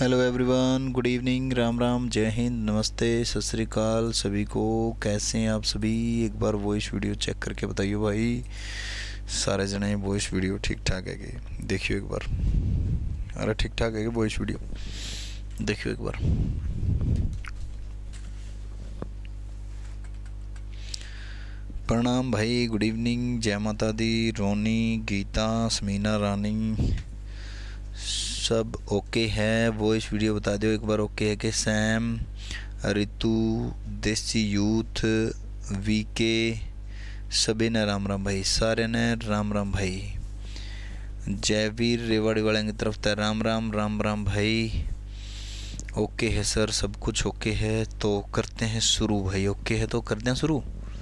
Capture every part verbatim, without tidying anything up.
Hello everyone, good evening, Ram Ram, Jai Hind, नमस्ते, सत श्री अकाल सभी को। कैसे हैं आप सभी? एक बार वॉइस वीडियो चेक करके बताइए भाई। सारे जने वॉइस वीडियो ठीक ठाक है कि? देखियो एक बार। अरे ठीक ठाक है कि वॉइस वीडियो? देखियो एक बार। प्रणाम भाई, गुड इवनिंग, जय माता दी। रोनी, गीता, समीना रानी, सब ओके है? वॉइस वीडियो बता दो एक बार ओके है कि? सैम, रितु, देसी यूथ, वीके, सभी ने राम राम भाई, सारे ने राम राम भाई। जयवीर रेवाड़ी वाले की तरफ से राम राम राम राम भाई। ओके है सर, सब कुछ ओके है तो करते हैं शुरू भाई। ओके है तो कर दें शुरू,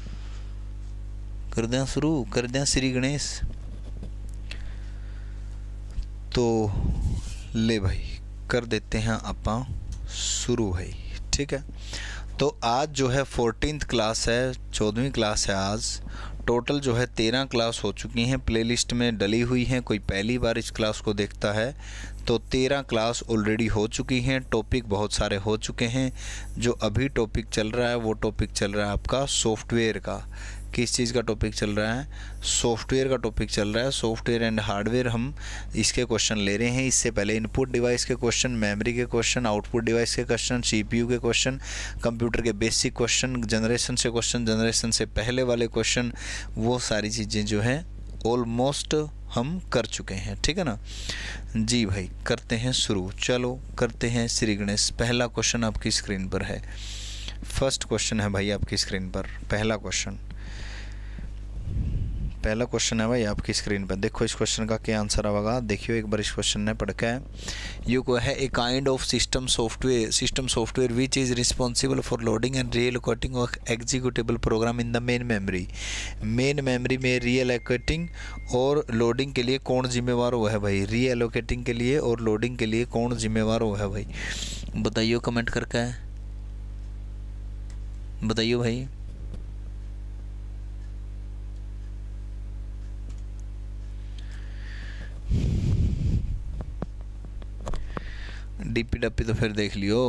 कर दें शुरू, कर दें श्री गणेश। तो ले भाई कर देते हैं अपा शुरू भाई, ठीक है। तो आज जो है फोर्टीन्थ क्लास है, चौदहवीं क्लास है आज। टोटल जो है तेरह क्लास हो चुकी हैं, प्लेलिस्ट में डली हुई हैं। कोई पहली बार इस क्लास को देखता है तो तेरह क्लास ऑलरेडी हो चुकी हैं। टॉपिक बहुत सारे हो चुके हैं। जो अभी टॉपिक चल रहा है वो टॉपिक चल रहा है आपका सॉफ्टवेयर का। किस चीज़ का टॉपिक चल रहा है? सॉफ्टवेयर का टॉपिक चल रहा है। सॉफ्टवेयर एंड हार्डवेयर हम इसके क्वेश्चन ले रहे हैं। इससे पहले इनपुट डिवाइस के क्वेश्चन, मेमोरी के क्वेश्चन, आउटपुट डिवाइस के क्वेश्चन, सीपीयू के क्वेश्चन, कंप्यूटर के बेसिक क्वेश्चन, जनरेशन से क्वेश्चन, जनरेशन से पहले वाले क्वेश्चन, वो सारी चीज़ें जो हैं ऑलमोस्ट हम कर चुके हैं, ठीक है ना जी भाई। करते हैं शुरू, चलो करते हैं श्री गणेश। पहला क्वेश्चन आपकी स्क्रीन पर है। फर्स्ट क्वेश्चन है भाई आपकी स्क्रीन पर। पहला क्वेश्चन पहला क्वेश्चन है भाई आपकी स्क्रीन पर। देखो इस क्वेश्चन का क्या आंसर आएगा, देखियो एक बार इस क्वेश्चन ने पढ़ के। यू को है a kind of system software system software which is responsible for loading and reallocating of executable program in the main memory. Main memory में रीएलोकेटिंग और लोडिंग के लिए कौन जिम्मेवार हुआ है भाई? रीएलोकेटिंग के लिए और लोडिंग के लिए कौन जिम्मेवार हुआ है भाई? बताइए कमेंट करके, बताइए भाई। डीपी डप्पी तो फिर देख लियो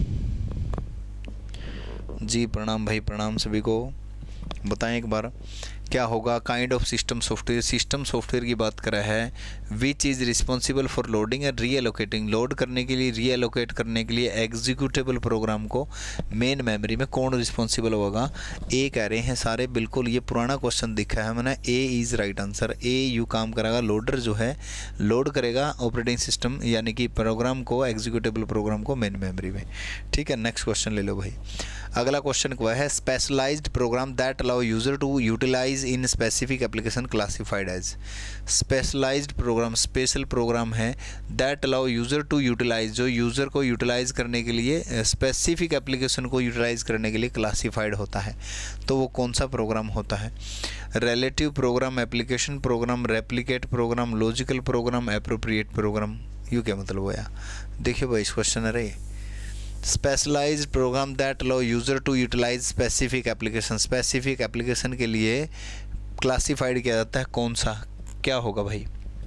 जी। प्रणाम भाई, प्रणाम सभी को। बताएं एक बार क्या होगा? Kind of system software, system software की बात कर रहा है। Which is responsible for loading and reallocating, load करने के लिए, रीएलोकेट करने के लिए एग्जीक्यूटेबल प्रोग्राम को मेन मेमोरी में कौन रिस्पॉन्सिबल होगा? ए कह रहे हैं सारे। बिल्कुल ये पुराना क्वेश्चन दिखा है मैंने। A is right answer. A यू काम करेगा, लोडर जो है लोड करेगा ऑपरेटिंग सिस्टम यानी कि प्रोग्राम को, एग्जीक्यूटेबल प्रोग्राम को मेन मेमोरी में, ठीक है। नेक्स्ट क्वेश्चन ले लो भाई। अगला क्वेश्चन क्या है? Specialised program that allow user to utilise in specific application classified as. Specialised program, special program है that allow user to utilise, जो यूजर को यूटिलाइज करने के लिए, स्पेसिफिक एप्लीकेशन को यूटिलाइज करने के लिए क्लासिफाइड होता है। तो वो कौन सा प्रोग्राम होता है? Relative program, application program, replicate program, logical program, appropriate program. यू क्या मतलब होया? देखिए भाई इस क्वेश्चन है रे। Specialised program that allow user to utilise specific application, specific application के लिए क्लासिफाइड किया जाता है कौन सा? क्या होगा भाई?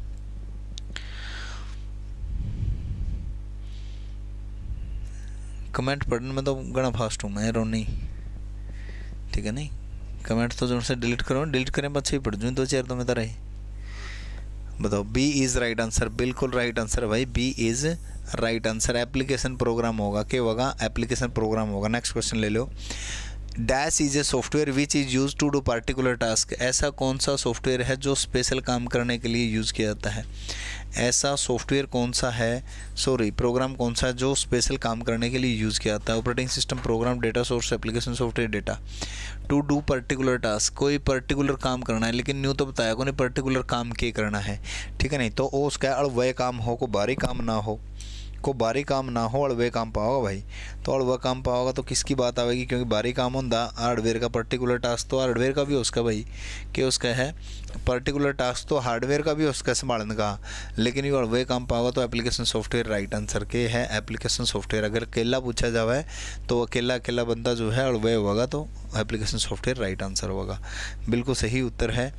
कमेंट पढ़ने में तो गणा फास्ट हूँ मैं रोनी, ठीक है। नहीं कमेंट तो जो से डिलीट करो, डिलीट करें बच्चे ही पढ़ जूँ दो चार तो मैं तो रहे। बताओ बी इज़ राइट आंसर। बिल्कुल राइट आंसर है भाई, B is right answer. Application program होगा, क्या होगा? एप्लीकेशन प्रोग्राम होगा। नेक्स्ट क्वेश्चन ले लो। Dash is a software which is use to do particular task. ऐसा कौन सा सॉफ्टवेयर है जो स्पेशल काम करने के लिए यूज़ किया जाता है? ऐसा सॉफ्टवेयर कौन सा है, सॉरी प्रोग्राम कौन सा है जो स्पेशल काम करने के लिए यूज़ किया जाता है? Operating system, program, data source, application software, data. To do particular task, कोई पर्टिकुलर काम करना है, लेकिन न्यू तो बताया को नहीं पर्टिकुलर काम के करना है, ठीक है। नहीं तो वो उसका अड़वे काम हो, को बारी काम ना हो, को बारी काम ना हो, अड़वे काम पाओगा भाई। तो अड़वा काम पाओगा तो किसकी बात आएगी? क्योंकि बारी काम होता हार्डवेयर का, पर्टिकुलर टास्क तो हार्डवेयर का भी उसका भाई, कि उसका है पर्टिकुलर टास्क तो हार्डवेयर का भी उसका संभालने का, लेकिन ये अड़वे काम पाओगा तो एप्लीकेशन सॉफ्टवेयर राइट आंसर के है। एप्लीकेशन सॉफ्टवेयर अगर अकेला पूछा जाए तो अकेला अकेला बंदा जो है अड़वे होगा तो एप्लीकेशन सॉफ्टवेयर राइट आंसर होगा। बिल्कुल सही उत्तर है।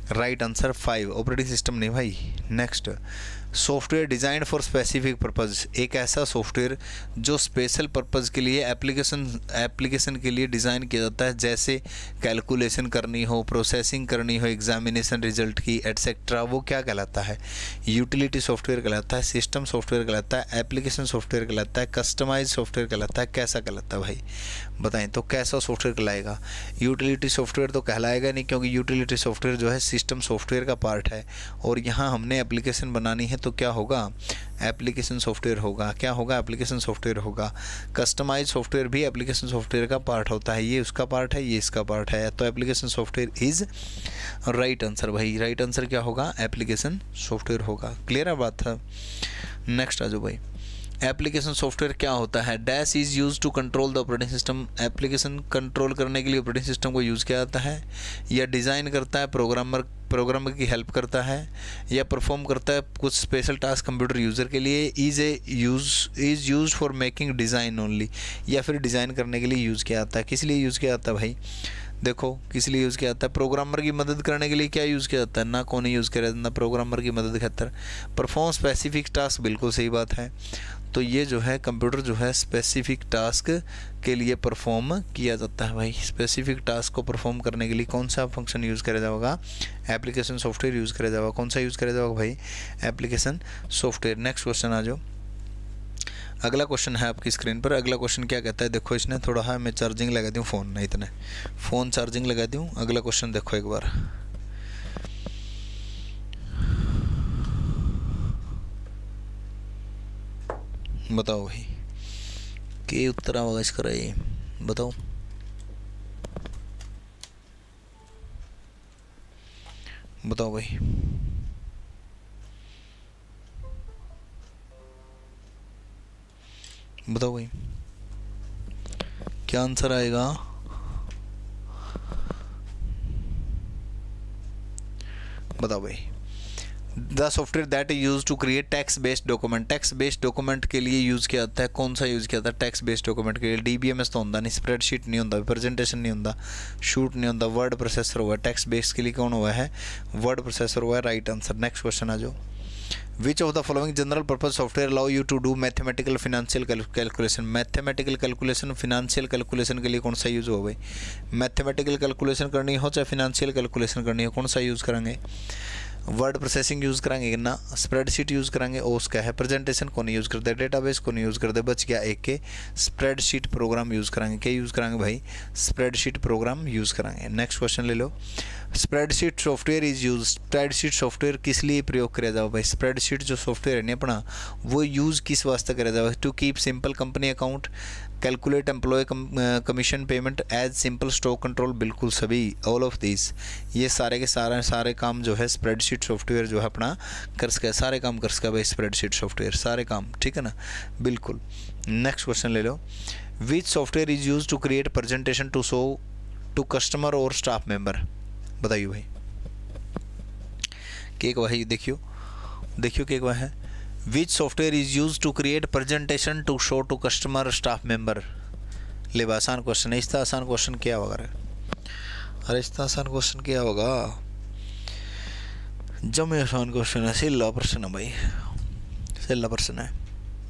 Right answer five, operating system नहीं भाई। Next, software design for specific purpose, एक ऐसा सॉफ्टवेयर जो स्पेशल पर्पज़ के लिए एप्लीकेशन एप्लीकेशन के लिए डिज़ाइन किया जाता है, जैसे कैलकुलेशन करनी हो, प्रोसेसिंग करनी हो एग्जामिनेशन रिजल्ट की एटसेट्रा, वो क्या कहलाता है? यूटिलिटी सॉफ्टवेयर कहलाता है, सिस्टम सॉफ्टवेयर कहलाता है, एप्लीकेशन सॉफ्टवेयर कहलाता है, कस्टमाइज सॉफ्टवेयर कहलाता है, कैसा कहलाता है भाई बताएं? तो कैसा सॉफ्टवेयर कहलाएगा? यूटिलिटी सॉफ्टवेयर तो कहलाएगा नहीं, क्योंकि यूटिलिटी सॉफ्टवेयर जो है सिस्टम सॉफ्टवेयर का पार्ट है, और यहाँ हमने एप्लीकेशन बनानी है तो क्या होगा? एप्लीकेशन सॉफ्टवेयर होगा। क्या होगा? एप्लीकेशन सॉफ्टवेयर होगा। कस्टमाइज सॉफ्टवेयर भी एप्लीकेशन सॉफ्टवेयर का पार्ट होता है, ये उसका पार्ट है, ये इसका पार्ट है, तो application software is right answer भाई। राइट आंसर क्या होगा? एप्लीकेशन सॉफ्टवेयर होगा। क्लियर है बात है? नेक्स्ट आ जाओ भाई। एप्लीकेशन सॉफ्टवेयर क्या होता है? Dash is use to control the operating system, application control करने के लिए ऑपरेटिंग सिस्टम को यूज़ किया जाता है, या डिज़ाइन करता है, प्रोग्रामर प्रोग्रामर की हेल्प करता है, या परफॉर्म करता है कुछ स्पेशल टास्क कंप्यूटर यूज़र के लिए, is a use is use for making design only, या फिर डिज़ाइन करने के लिए यूज़ किया जाता है। किस लिए यूज़ किया जाता है भाई? देखो किस लिए यूज़ किया जाता है? प्रोग्रामर की मदद करने के लिए क्या यूज़ किया जाता है? ना कौन यूज़ करे ना प्रोग्रामर की मदद खातर। परफॉर्म स्पेसिफिक टास्क, बिल्कुल सही बात है। तो ये जो है कंप्यूटर जो है स्पेसिफिक टास्क के लिए परफॉर्म किया जाता है भाई। स्पेसिफिक टास्क को परफॉर्म करने के लिए कौन सा फंक्शन यूज़ करा जाएगा? एप्लीकेशन सॉफ्टवेयर यूज़ करा जाएगा। कौन सा यूज़ करा जाएगा भाई? Application software. नेक्स्ट क्वेश्चन आ जाओ। अगला क्वेश्चन है आपकी स्क्रीन पर। अगला क्वेश्चन क्या कहता है? देखो इसने थोड़ा है, मैं चार्जिंग लगा दूँ फ़ोन, नहीं इतने फ़ोन चार्जिंग लगा दूँ। अगला क्वेश्चन देखो एक बार। बताओ भाई के उत्तर होगा इसका? ये बताओ बताओ भाई। बताओ भाई क्या आंसर आएगा? बताओ भाई। The software that is use to create text based document, text based document के लिए यूज़ किया जाता है। कौन सा यूज़ किया जाता है टैक्स बेस्ड डॉक्यूमेंट के लिए? डी बी एम एस तो होता नहीं, स्प्रेडशीट नहीं होता, प्रेजेंटेशन नहीं होता, शूट नहीं होता, वर्ड प्रोसेसर हुआ है। टैक्स बेस्ड के लिए कौन हुआ है? वर्ड प्रोसेसर हुआ है। Right answer. नेक्स्ट क्वेश्चन आ जाओ। Which of the following general purpose software allow you to do mathematical financial calculation, mathematical calculation financial calculation के लिए कौन सा यूज़ हो भाई? मैथमेटिकल कैलकुलेशन करनी हो चाहे फिनेंशियल कैलकुलेशन करनी हो, कौन सा यूज़ करेंगे? वर्ड प्रोसेसिंग यूज़ करेंगे ना, स्प्रेडशीट यूज़ करेंगे, और उसका है प्रेजेंटेशन को नहीं यूज़ करते, डेटाबेस को नहीं यूज़ करते, बच गया एक के स्प्रेडशीट प्रोग्राम यूज़ करेंगे। क्या यूज़ करेंगे भाई? स्प्रेडशीट प्रोग्राम यूज़ करेंगे। नेक्स्ट क्वेश्चन ले लो। Spreadsheet software is use, spreadsheet software किस लिए प्रयोग किया जाओ भाई? स्प्रेडशीट जो सॉफ्टवेयर है नहीं अपना, वो यूज़ किस वास्ते करा जाओ? To keep simple company account, calculate employ commission payment, as simple stock control, बिल्कुल सभी, ऑल ऑफ दिस, ये सारे के सारे सारे काम जो है स्प्रेडशीट सॉफ्टवेयर जो है अपना कर सका, सारे काम कर सका भाई स्प्रेडशीट सॉफ्टवेयर, सारे काम, ठीक है ना, बिल्कुल। नेक्स्ट क्वेश्चन ले लो। Which software is use to create presentation to show to customer और स्टाफ मेंबर? बताइए भाई। केक भाई देखियो देखियो केक वह है। Which software is use to create presentation to show to customer staff member? ले आसान क्वेश्चन है। इसका आसान क्वेश्चन क्या होगा? अरे इसका आसान क्वेश्चन क्या होगा? जमे आसान क्वेश्चन है, सिल्ला प्रश्न है भाई, सिल्ला प्रश्न है।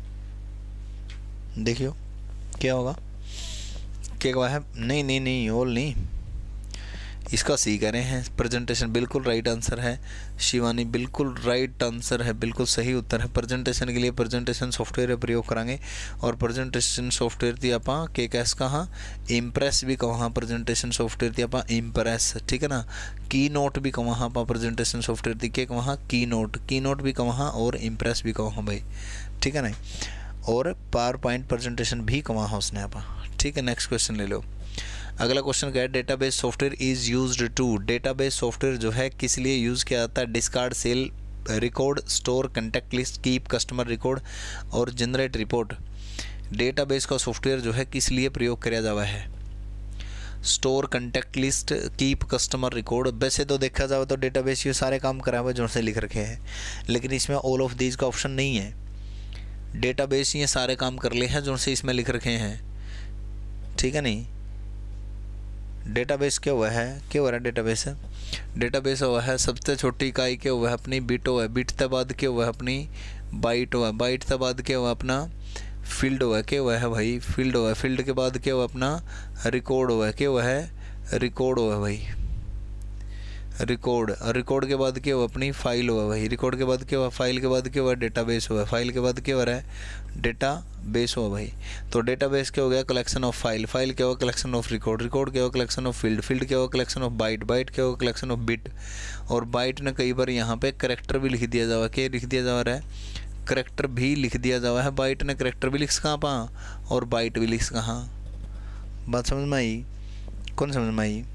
देखियो क्या होगा? क्या हुआ है? नहीं नहीं नहीं ऑल नहीं, इसका सी कह रहे हैं प्रेजेंटेशन, बिल्कुल राइट आंसर है। शिवानी बिल्कुल राइट आंसर है, बिल्कुल सही उत्तर है। प्रेजेंटेशन के लिए प्रेजेंटेशन सॉफ्टवेयर प्रयोग करेंगे, और प्रेजेंटेशन सॉफ्टवेयर थी आप के कैस कहाँ इम्प्रेस भी कहाँ प्रेजेंटेशन सॉफ्टवेयर थी आप इम्प्रेस, ठीक है ना। की नोट भी कहाँ आप प्रेजेंटेशन सॉफ्टवेयर थी के कहाँ की नोट, की नोट भी कहाँ और इम्प्रेस भी कहाँ भाई, ठीक है ना। और पावर पॉइंट प्रेजेंटेशन भी कहाँ उसने आप, ठीक है। नेक्स्ट क्वेश्चन ले लो। अगला क्वेश्चन क्या है? Database software is used to, database software जो है किस लिए यूज़ किया जाता है? Discard, sale record, store contact list, keep customer record और जनरेट रिपोर्ट। डेटाबेस का सॉफ्टवेयर जो है किस लिए प्रयोग किया जावा है? Store contact list, keep customer record. वैसे तो देखा जाए तो डेटाबेस ये सारे काम करा हुआ जो से लिख रखे हैं, लेकिन इसमें ऑल ऑफ दीज का ऑप्शन नहीं है। डेटाबेस ये सारे काम कर ले हैं जो से इसमें लिख रखे हैं, ठीक है नहीं। डेटाबेस क्या हुआ है, क्या हो रहा है डेटाबेस है, डेटाबेस हुआ है सबसे छोटी इकाई क्या हुआ है अपनी बिट हुआ है, बिट के बाद क्या हुआ है अपनी बाइट हुआ है, बाइट के बाद क्या हुआ अपना फील्ड हुआ है, क्या हुआ है भाई फील्ड हुआ है, फील्ड के बाद क्या हुआ अपना रिकॉर्ड हुआ है, क्या हुआ है रिकॉर्ड हुआ है भाई, रिकॉर्ड, रिकॉर्ड के बाद क्या हुआ अपनी फाइल हुआ भाई, रिकॉर्ड के बाद क्या हुआ फाइल के बाद क्या हुआ डेटाबेस हुआ, फाइल के बाद क्या हो रहा है डेटा बेस हुआ भाई। तो डेटाबेस क्या हो गया कलेक्शन ऑफ फाइल, फाइल क्या हुआ कलेक्शन ऑफ रिकॉर्ड, रिकॉर्ड क्या हुआ कलेक्शन ऑफ फील्ड, फील्ड क्या हुआ कलेक्शन ऑफ बाइट, बाइट क्या हुआ कलेक्शन ऑफ बिट, और बाइट ने कई बार यहाँ पे करेक्टर भी लिख दिया जा रहा है, क्या लिख दिया जा रहा है करेक्टर भी लिख दिया जा रहा है, बाइट ने करेक्टर भी लिख कहाँ पा और बाइट भी लिख कहाँ, बात समझ में आई, कौन समझ में आई।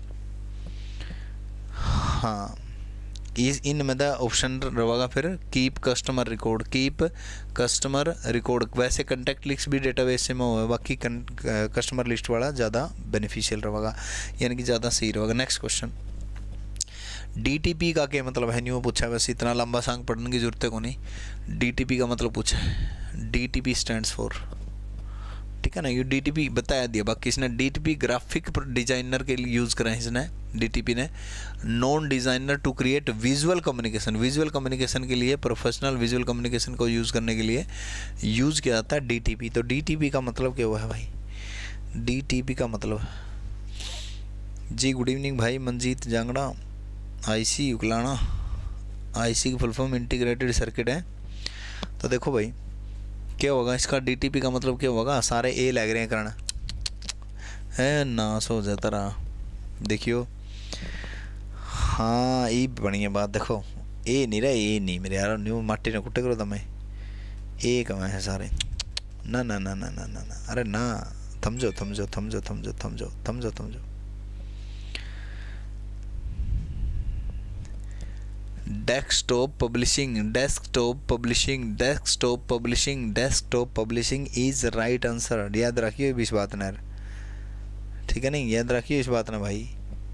हाँ इस इनमें द ऑप्शन रहेगा फिर keep customer record, keep customer record, वैसे कंटेक्ट लिस्ट भी डेटाबेस से में हुआ, बाकी कस्टमर लिस्ट वाला ज़्यादा बेनिफिशियल रहेगा, यानी कि ज़्यादा सही रहेगा। नेक्स्ट क्वेश्चन, डीटीपी का क्या मतलब है, न्यू पूछा है, वैसे इतना लंबा सांग पढ़ने की जरूरत है को नहीं, डीटीपी का मतलब पूछा है, डीटीपी स्टैंड्स फॉर, ठीक है ना, ये डीटीपी बताया दिया, बाकी इसने डीटीपी ग्राफिक डिजाइनर के लिए यूज़ करा है इसने, डीटीपी ने non designer to create visual communication, visual communication के लिए प्रोफेशनल विजुअल कम्युनिकेशन को यूज़ करने के लिए यूज़ किया जाता है डीटीपी। तो डीटीपी का मतलब क्या हुआ है भाई, डीटीपी का मतलब जी, गुड इवनिंग भाई मनजीत जांगड़ा, आईसी उकलाना, आईसी की फुल फॉर्म इंटीग्रेटेड सर्किट है। तो देखो भाई क्या होगा इसका, डीटीपी का मतलब क्या होगा, सारे ए लग रहे हैं करना है ना, सो जाता रहा देखियो, हाँ ये बढ़िया बात, देखो ए नहीं रहा, ए नहीं मेरे यार न्यू माटी ने कुटे करो तमें, ए कमा है सारे, ना ना ना ना ना ना ना अरे ना, थमजो थमजो थमजो थमजो थमजो थमजो थमजो desktop publishing, desktop publishing, desktop publishing, desktop publishing is right answer, याद रखिए इस बात ना, ठीक है नहीं, याद रखिए इस बात ना भाई,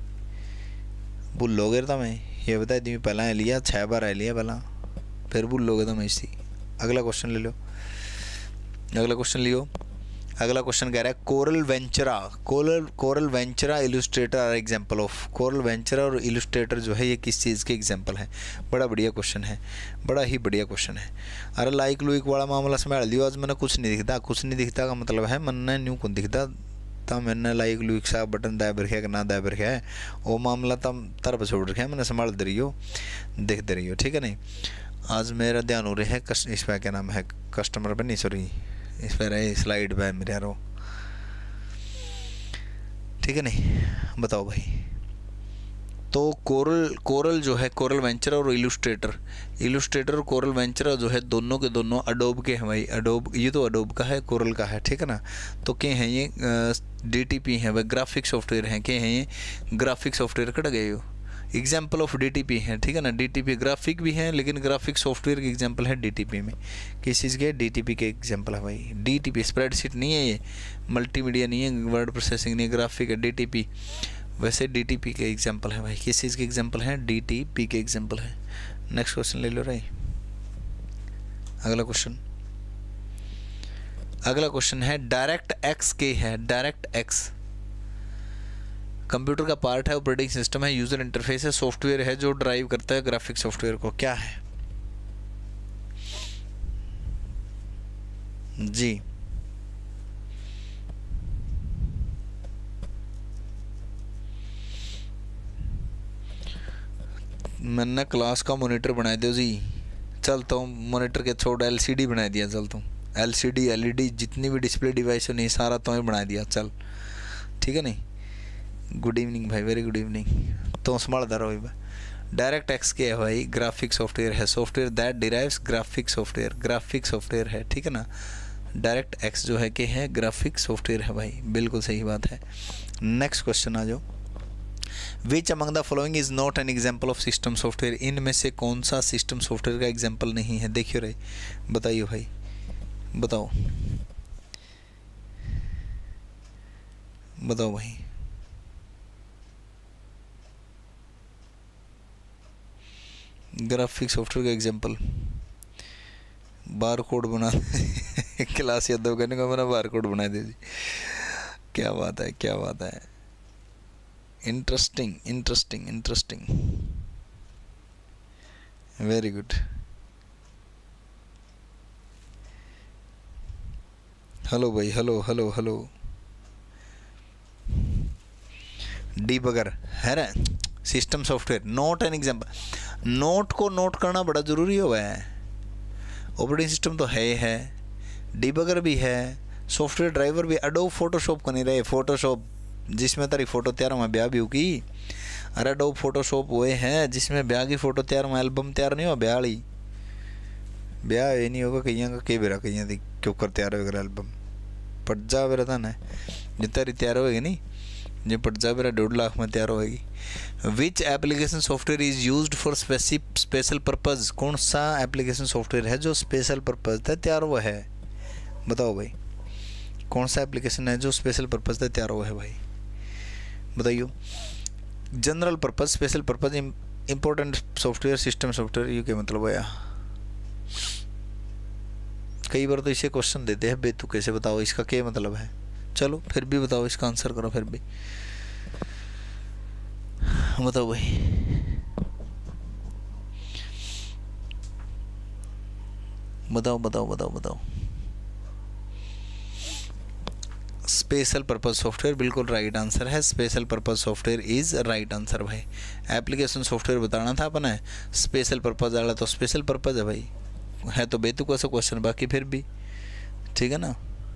भूलोगे तो मैं ये बता दी पहला लिया छः बार है लिया पहला, फिर भूलोगे तो मैं इसी। अगला क्वेश्चन ले लो, अगला क्वेश्चन लियो, अगला क्वेश्चन कह रहा है Corel Ventura, Corel Corel Ventura Illustrator are example of, Corel Ventura और इलस्ट्रेटर जो है ये किस चीज़ के एग्जांपल है, बड़ा बढ़िया क्वेश्चन है, बड़ा ही बढ़िया क्वेश्चन है। अरे लाइक लुइक वाला मामला संभाल लियो, आज मैंने कुछ नहीं दिखता, कुछ नहीं दिखता का मतलब है मन न्यू कौन दिखता, तो मैंने लाइक लुइक सा बटन दाब रखा कि ना दाब रखा है, वो मामला तम तरफ छोड़ रखा है, मैंने संभाल दे रही हो देख दे रही हो, ठीक है नहीं। आज मेरा ध्यान हो रहा है इस पर क्या नाम है कस्टमर पर नहीं, सॉरी इस पर है स्लाइड पे मेरे यारो, ठीक है नहीं, बताओ भाई। तो कोरल कोरल जो है कोरल वेंचर और इलस्ट्रेटर, इलस्ट्रेटर और कोरल वेंचर जो है दोनों के दोनों अडोब के हैं भाई, अडोब ये तो अडोब का है कोरल का है, ठीक है ना। तो क्या हैं ये डीटीपी हैं भाई, ग्राफिक सॉफ्टवेयर हैं, क्या हैं ये ग्राफिक सॉफ्टवेयर कट गए हो, एग्जाम्पल ऑफ डीटीपी है, ठीक है ना। डीटीपी ग्राफिक भी है लेकिन ग्राफिक सॉफ्टवेयर के एग्जाम्पल है डीटीपी में, किस चीज़ के डीटीपी के एग्जाम्पल है भाई। डीटीपी स्प्रेडशीट नहीं है ये, मल्टीमीडिया नहीं है, वर्ड प्रोसेसिंग नहीं, ग्राफिक है डीटीपी, वैसे डीटीपी के एग्जाम्पल है भाई, किस चीज़ के एग्जाम्पल है डीटीपी के एग्जाम्पल है। नेक्स्ट क्वेश्चन ले लो भाई, अगला क्वेश्चन, अगला क्वेश्चन है डायरेक्ट एक्स के है, डायरेक्ट एक्स कंप्यूटर का पार्ट है, ऑपरेटिंग सिस्टम है, यूजर इंटरफेस है, सॉफ्टवेयर है जो ड्राइव करता है ग्राफिक सॉफ्टवेयर को, क्या है जी। मैंने क्लास का मॉनिटर बना दो जी, चलता हूँ मॉनिटर के छोड़ एलसीडी बना दिया, चलता हूँ एलसीडी एलईडी जितनी भी डिस्प्ले डिवाइस हो नहीं सारा तो ही बना दिया, चल ठीक है नहीं। गुड इवनिंग भाई, वेरी गुड इवनिंग, तो संभालता रहो भाई। डायरेक्ट एक्स के है भाई, ग्राफिक सॉफ्टवेयर है, software that derives graphic software, graphic software है, ठीक है ना। डायरेक्ट एक्स जो है कि है ग्राफिक सॉफ्टवेयर है भाई, बिल्कुल सही बात है। नेक्स्ट क्वेश्चन आ जाओ, which among the following is not an example of system software, इनमें से कौन सा सिस्टम सॉफ्टवेयर का एग्जाम्पल नहीं है, देखियो रे बताइए भाई, बताओ बताओ भाई। ग्राफिक सॉफ्टवेयर का एग्जाम्पल बार कोड बना क्लास यादव करने का मैंने बार कोड बना दे दी, क्या बात है क्या बात है। Interesting interesting interesting, very good. Hello भाई, हेलो हेलो हेलो। डीबगर है ना, system software, not an example. Note को नोट करना बड़ा ज़रूरी हुआ है। ऑपरेटिंग सिस्टम तो है ही है, डीबगर भी है, सॉफ्टवेयर ड्राइवर भी। एडोब फोटोशॉप को नहीं रहे, फोटोशॉप जिसमें तारी फ़ोटो तैयार हुआ ब्याह भी होगी। अरे एडोब फोटोशॉप वो है जिसमें ब्याह की फ़ोटो तैयार हुआ, एल्बम तैयार नहीं हुआ ब्याह वाली। ब्याह ये नहीं होगा कहीं का कई बेरा कहीं दी क्यों कर तैयार होगा एल्बम पट जा बेरा था ना, जितना री तैयार होएगी नहीं जो पट जा बेरा डेढ़ लाख में तैयार होएगी। Which application software is used for special purpose, कौन सा एप्लीकेशन सॉफ्टवेयर है जो स्पेशल पर्पज़ था तैयार हुआ है, बताओ भाई। कौन सा एप्लीकेशन है जो स्पेशल पर्पज़ से तैयार हुआ है भाई, बताइए। General purpose, special purpose, important software, system software, ये क्या मतलब है। कई बार तो इसे क्वेश्चन देते हैं बे तू कैसे बताओ इसका क्या मतलब है। चलो फिर भी बताओ, इसका आंसर करो फिर भी बताओ भाई। बताओ बताओ बताओ बताओ। स्पेशल पर्पज़ सॉफ्टवेयर बिल्कुल राइट आंसर है। Special purpose software is right answer भाई। एप्लीकेशन सॉफ्टवेयर बताना था अपना, स्पेशल पर्पज़ वाला तो स्पेशल पर्पज़ है भाई, है तो बेतुका सा क्वेश्चन बाकी फिर भी ठीक है ना।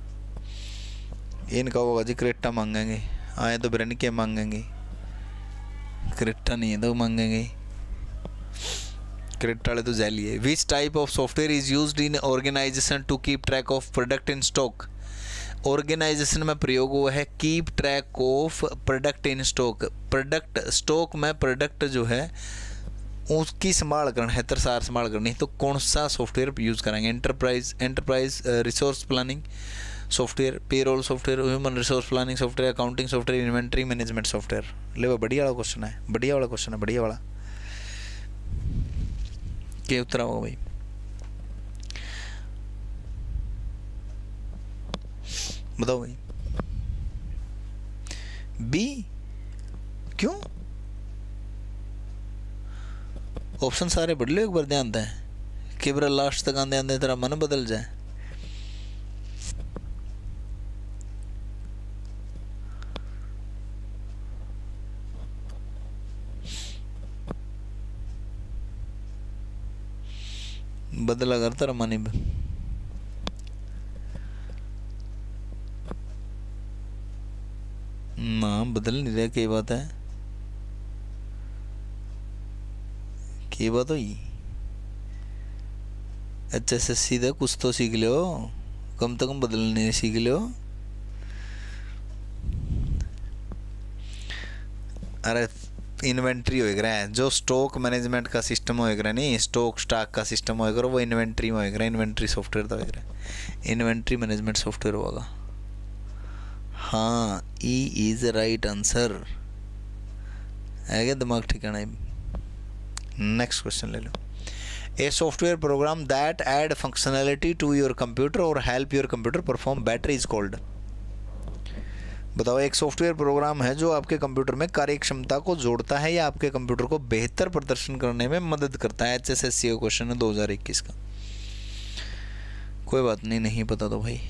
इनका होगा जी क्रेटा मांगेंगे, आए तो ब्रेन के मांगेंगे, क्रेटा नहीं है तो मांगेंगे, क्रेटा वाले तो जैली है। Which type of software is used in organisation to keep track of product in stock. Organisation में प्रयोग हुआ है keep track of product in stock. Product stock में प्रोडक्ट जो है उसकी संभाल करना है, तरसार संभाल करनी है, तो कौन सा सॉफ्टवेयर यूज़ करेंगे। Enterprise enterprise resource planning software, payroll software, human resource planning software, accounting software, inventory management software. ले वो बढ़िया वाला क्वेश्चन है, बढ़िया वाला क्वेश्चन है, बढ़िया वाला। क्या उत्तर होगा भाई, बताओ भाई। बी क्यों, ऑप्शन सारे पढ़ लो एक बार ध्यान दें, कि बार लास्ट तक आंदे आंदे तेरा मन बदल जाए। बदला कर तेरा मन ही ना बदल नहीं रहा। क्या बात है, क्या बात हुई। एच एस एस सी दे कुछ तो सीख लो, कम से कम बदलने सीख लो। अरे इन्वेंट्री होएगा जो स्टॉक मैनेजमेंट का सिस्टम होएगा नहीं, स्टॉक स्टॉक का सिस्टम होएगा वो इन्वेंट्री में होएगा। इन्वेंट्री सॉफ्टवेयर तो होएगा, इन्वेंट्री मैनेजमेंट सॉफ्टवेयर होगा। हाँ ई इज राइट आंसर है क्या, दिमाग ठिकाना है। नेक्स्ट क्वेश्चन ले लो। A software program that add functionality to your computer और help your computer perform better is called. बताओ एक सॉफ्टवेयर प्रोग्राम है जो आपके कंप्यूटर में कार्य क्षमता को जोड़ता है या आपके कंप्यूटर को बेहतर प्रदर्शन करने में मदद करता है। एच एस एस सी का क्वेश्चन है दो हज़ार इक्कीस का। कोई बात नहीं, नहीं पता तो भाई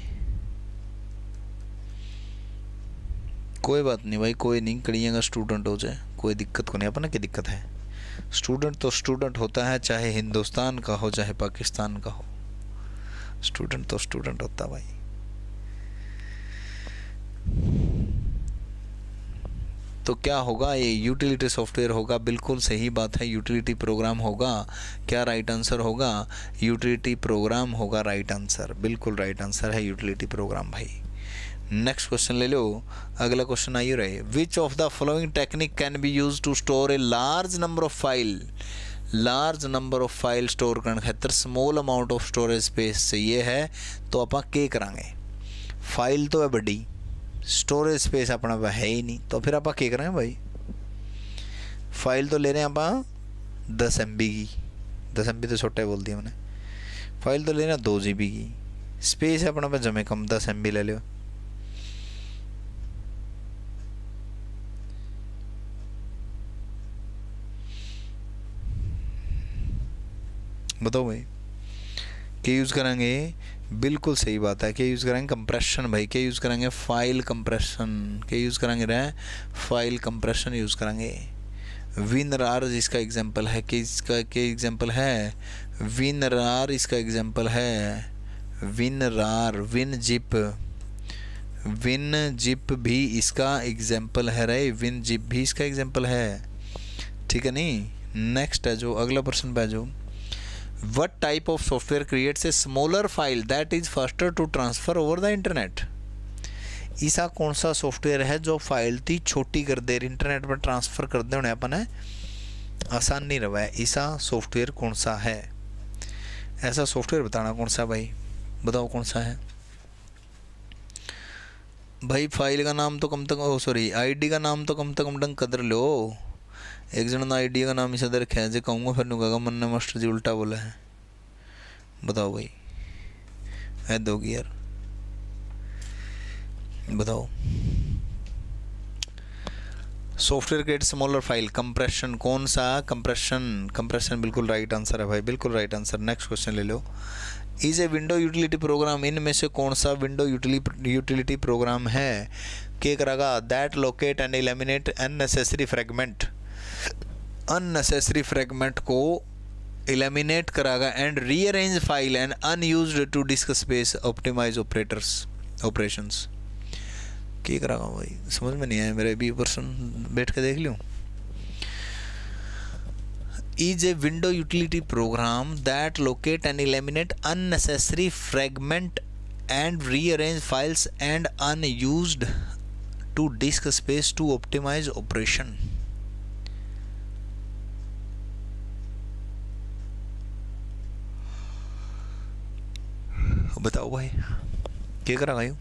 कोई बात नहीं भाई, कोई नहीं, कड़ियाँ का स्टूडेंट हो जाए कोई दिक्कत को नहीं। अपना क्या दिक्कत है, स्टूडेंट तो स्टूडेंट होता है, चाहे हिंदुस्तान का हो चाहे पाकिस्तान का हो, स्टूडेंट तो स्टूडेंट होता भाई। तो क्या होगा, ये यूटिलिटी सॉफ्टवेयर होगा, बिल्कुल सही बात है। यूटिलिटी प्रोग्राम होगा, क्या राइट आंसर होगा, यूटिलिटी प्रोग्राम होगा राइट आंसर, बिल्कुल राइट आंसर है यूटिलिटी प्रोग्राम भाई। नेक्स्ट क्वेश्चन ले लो, अगला क्वेश्चन आइए रहे। Which of the following technique can be use to store a large number of file. Large number of file store करने खातर small amount of storage space चाहिए है, तो आप के करांगे। फाइल तो है बड़ी, स्टोरेज स्पेस अपना है ही नहीं, तो फिर आप क्या करेंगे भाई। फाइल तो ले रहे हैं आप दस एम बी की, दस एम बी तो छोटा बोल दिया मैंने। फाइल तो ले रहे हैं दो जी बी की, स्पेस है अपना पे जमे कम, दस एम बी ले लो। बताओ भाई, क्या यूज़ करेंगे? बिल्कुल सही बात है, क्या यूज़ करेंगे? कंप्रेशन भाई। क्या यूज़ करेंगे? File compression. क्या यूज़ करेंगे रे? फाइल कंप्रेशन यूज़ करेंगे। विनरार इसका एग्जांपल है, कि इसका क्या एग्जांपल है? विनरार इसका एग्जांपल है। WinRAR, WinZip, WinZip भी इसका एग्जांपल है रे, विन जिप भी इसका एग्जांपल है, ठीक है नहीं? नेक्स्ट है जो अगला प्रश्न पे जो, What type of software creates a smaller file that is faster to transfer over the internet? ऐसा कौन सा सॉफ्टवेयर है जो फाइल ती छोटी कर दे, इंटरनेट पर ट्रांसफ़र कर दे, उन्हें अपन है आसान नहीं रहा है। ऐसा सॉफ्टवेयर कौन सा है? ऐसा सॉफ्टवेयर बताना कौन सा भाई, बताओ कौन सा है भाई? फाइल का नाम तो कम तक, ओ सॉरी आईडी का नाम तो कम तक कम ढंग कदर लो। एक जन ने आईडी का नाम इसे दर रखा है जो कहूँगा, फिर नुका मन ने मास्टर जी उल्टा बोला है। बताओ भाई, है दोगी यार, बताओ। Software create smaller file, compression, कौन सा? कंप्रेशन, कंप्रेशन बिल्कुल राइट आंसर है भाई, बिल्कुल राइट आंसर। नेक्स्ट क्वेश्चन ले लो। Is a window utility program, इनमें से कौन सा विंडो यूटिलिटी प्रोग्राम है? क्या करेगा? That locate and eliminate unnecessary fragment, unnecessary fragment को एलिमिनेट करागा and rearrange file and unused to disk space, optimise operators operations. क्या करागा भाई? समझ में नहीं आया मेरे, भी पर्सन बैठ के देख लूँ। is a window utility program that locate and eliminate unnecessary fragment and rearrange files and unused to disk space to optimize operation. बताओ भाई, क्या करा भाई?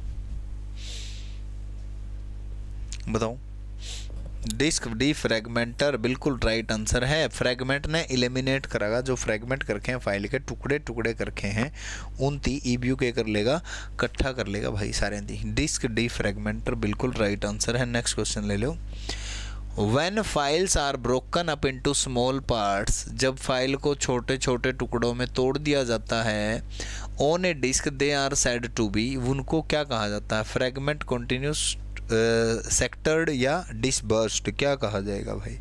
बताओ। डिस्क डी फ्रेगमेंटर बिल्कुल राइट आंसर है। फ्रेगमेंट ने एलिमिनेट करागा, जो फ्रेगमेंट करके हैं फाइल के टुकड़े टुकड़े करके हैं उन ती ईबीयू के कर लेगा, इकट्ठा कर लेगा भाई सारे दी। डिस्क डी फ्रेगमेंटर बिल्कुल राइट आंसर है। नेक्स्ट क्वेश्चन ले लो। When files are broken up into small parts, जब फाइल को छोटे छोटे टुकड़ों में तोड़ दिया जाता है, on a disk they are said to be, उनको क्या कहा जाता है? फ्रेगमेंट, कंटिन्यूस, सेक्टर्ड या डिसबर्स्ड, क्या कहा जाएगा भाई?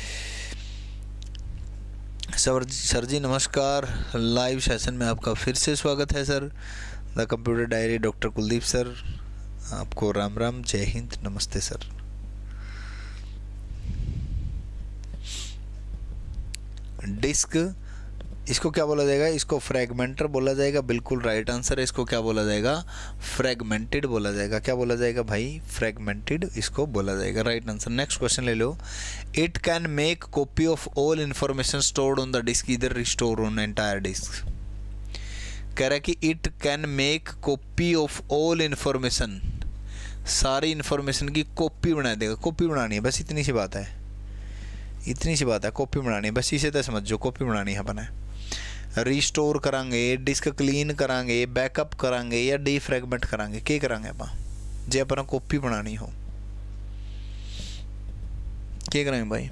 सर सर जी नमस्कार, लाइव सेशन में आपका फिर से स्वागत है सर। The computer diary doctor Kuldeep sir, आपको राम राम, जय हिंद, नमस्ते सर। डिस्क, इसको क्या बोला जाएगा? इसको फ्रेगमेंटर बोला जाएगा, बिल्कुल राइट आंसर है। इसको क्या बोला जाएगा? फ्रेगमेंटेड बोला जाएगा। क्या बोला जाएगा भाई? फ्रेगमेंटेड इसको बोला जाएगा, राइट आंसर। नेक्स्ट क्वेश्चन ले लो। It can make copy of all information stored on the disk, इधर रिस्टोर ऑन एंटायर डिस्क। कह रहा है कि it can make copy of all information, सारी इंफॉर्मेशन की कॉपी बना देगा। कॉपी बनानी है, बस इतनी सी बात है, इतनी सी बात है, कॉपी बनानी है, बस इसे तो समझो, कॉपी बनानी है अपन। रिस्टोर करांगे, डिस्क क्लीन करांगे, बैकअप करांगे या डीफ्रेगमेंट करांगे, क्या करांगे आप जे अपन कॉपी बनानी हो? क्या करेंगे भाई?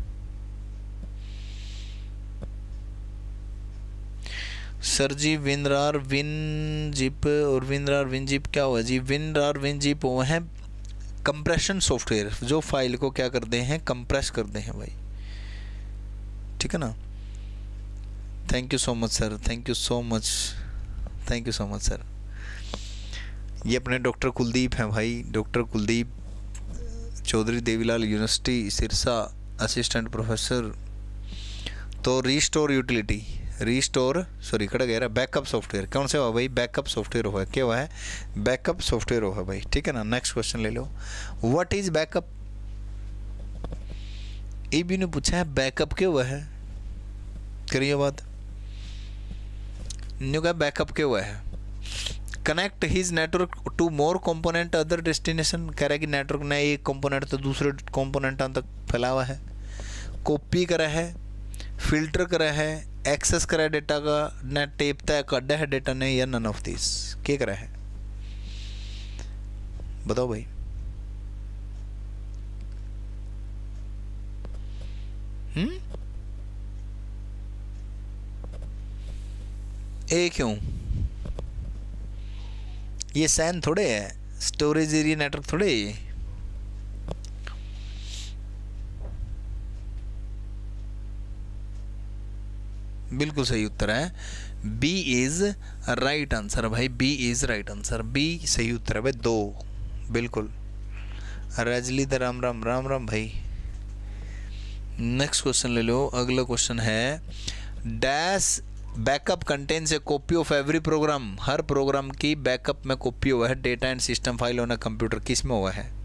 Sir ji WinRAR WinZip और विनरार विन जिप क्या हुआ जी? विनरार विन जिप वो है कंप्रेशन सॉफ्टवेयर जो फाइल को क्या करते हैं? कंप्रेस करते हैं भाई, ठीक है ना? Thank you so much sir, thank you so much, thank you so much sir. ये अपने डॉक्टर कुलदीप हैं भाई, doctor Kuldeep Chaudhary Devi Lal university Sirsa, assistant professor. तो restore utility, restore sorry cut गया रहा, बैकअप सॉफ्टवेयर कौन से हुआ भाई? बैकअप सॉफ्टवेयर हुआ, क्या हुआ है? बैकअप सॉफ्टवेयर हुआ भाई, ठीक है ना? नेक्स्ट क्वेश्चन ले लो। What is backup? ये भी ने पूछा है बैकअप क्या हुआ है, करिए बात। न्यू का बैकअप क्या हुआ है? Connect his network to more component other destination, कह रहा है कि नेटवर्क ने एक कंपोनेंट तो दूसरे कंपोनेंटों तक फैला हुआ है, कॉपी करा है, फिल्टर करा है, एक्सेस करा है डेटा का, न टेपता है कड्डा है डेटा ने, या नन ऑफ दिस, क्या करा है? बताओ भाई। हम्म ए क्यों? ये सैन थोड़े है, स्टोरेज एरिया नेटवर्क थोड़े है ये। बिल्कुल सही उत्तर है, बी इज राइट आंसर भाई, B is right answer, B सही उत्तर है भाई, दो बिल्कुल। रजली द राम राम राम राम भाई। नेक्स्ट क्वेश्चन ले लो, अगला क्वेश्चन है dash backup contents a copy of every program, हर प्रोग्राम की बैकअप में कॉपी हुआ है data and system file on a computer, किस में हुआ है?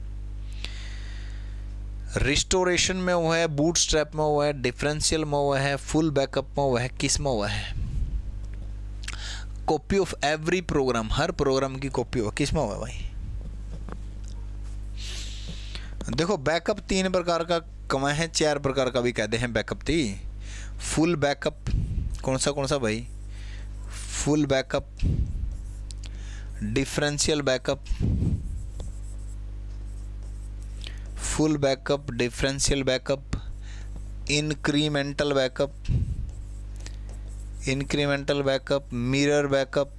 रिस्टोरेशन में हुआ है, बूटस्ट्रैप में हुआ है, डिफरेंशियल में हुआ है, फुल बैकअप में हुआ है, किस में हुआ है? कॉपी ऑफ एवरी प्रोग्राम, हर प्रोग्राम की कॉपी हुआ, किस में हुआ है भाई? देखो बैकअप तीन प्रकार का कमाए हैं, चार प्रकार का भी कहते हैं बैकअप थी। फुल बैकअप कौन सा कौन सा भाई? Full backup, differential backup, full backup, differential backup, incremental backup, incremental backup, mirror backup,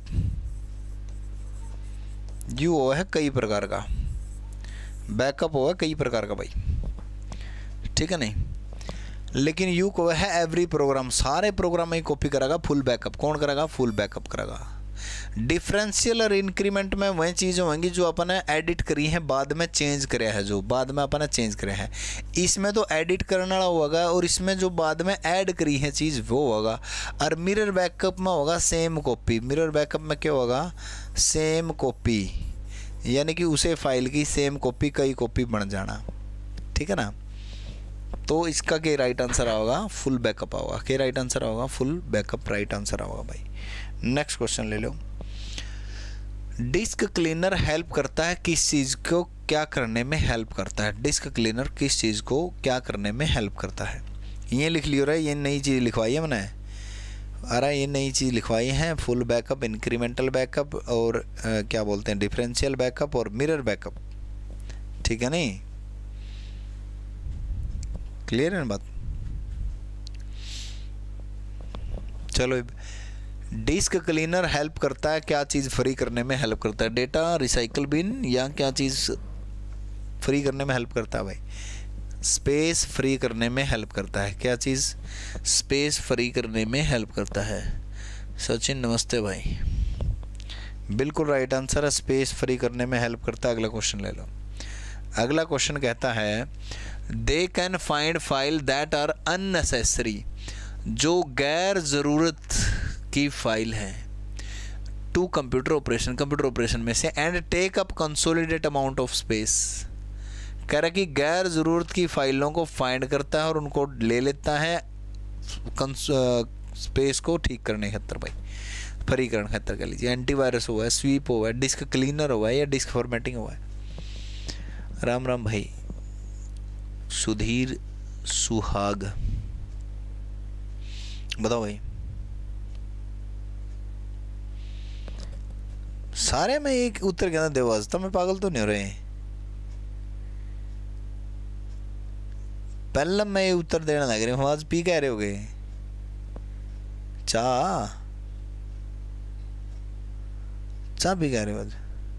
यू हुआ है कई प्रकार का बैकअप हुआ कई प्रकार का भाई, ठीक है नहीं। लेकिन यू को है एवरी प्रोग्राम, सारे प्रोग्राम में ही कॉपी करेगा फुल बैकअप, कौन करेगा? फुल बैकअप करेगा। डिफरेंशियल और इंक्रीमेंट में वही चीज़ होंगी जो अपन ने एडिट करी है, बाद में चेंज कराया है, जो बाद में अपन ने चेंज कराया है, इसमें तो एडिट करने वाला होगा, और इसमें जो बाद में ऐड करी है चीज़ वो होगा। और मिरर बैकअप में होगा सेम कॉपी, मिरर बैकअप में क्या होगा? सेम कॉपी, यानी कि उसे फाइल की सेम कॉपी कई कॉपी बन जाना, ठीक है ना। तो इसका क्या राइट आंसर होगा? फुल बैकअप होगा। क्या राइट आंसर होगा? फुल बैकअप राइट आंसर होगा भाई। नेक्स्ट क्वेश्चन ले लो, डिस्क क्लीनर हेल्प करता है किस चीज़ को क्या करने में हेल्प करता है? डिस्क क्लीनर किस चीज़ को क्या करने में हेल्प करता है? ये लिख लियो रहा है, ये नई चीज़ लिखवाई है मैंने, अरे ये नई चीज़ लिखवाई है, फुल बैकअप, इंक्रीमेंटल बैकअप और आ, क्या बोलते हैं डिफरेंशियल बैकअप और मिरर बैकअप, ठीक है नहीं? क्लियर है ना बात? चलो, डिस्क क्लीनर हेल्प करता है, क्या चीज़ फ्री करने में हेल्प करता है? डेटा, रिसाइकल बिन, या क्या चीज़ फ्री करने में हेल्प करता है भाई? स्पेस फ्री करने में हेल्प करता है। क्या चीज़ स्पेस फ्री करने में हेल्प करता है? सचिन नमस्ते भाई, बिल्कुल राइट आंसर है, स्पेस फ्री करने में हेल्प करता है। अगला क्वेश्चन ले लो। अगला क्वेश्चन कहता है they can find file that are unnecessary, जो गैर ज़रूरत की फाइल है, to computer operation, computer operation में से, and take up consolidate amount of space. कह रहा है कि गैर ज़रूरत की फाइलों को फाइंड करता है और उनको ले लेता है स्पेस को ठीक करने के खातिर भाई, फ्री करने के खातिर कह लीजिए। एंटीवायरस हुआ है, स्वीप हुआ है, डिस्क क्लीनर हुआ है, या डिस्क फॉर्मेटिंग हुआ है? राम राम भाई, सुधीर सुहाग, बताओ भाई। सारे में एक उत्तर कहना देवाज, तो मैं पागल तो नहीं हो रहे? पहले मैं उत्तर देना लग रही हूँ, आज पी कह रहे हो गए चाह चाह पी कह रहे हो आज?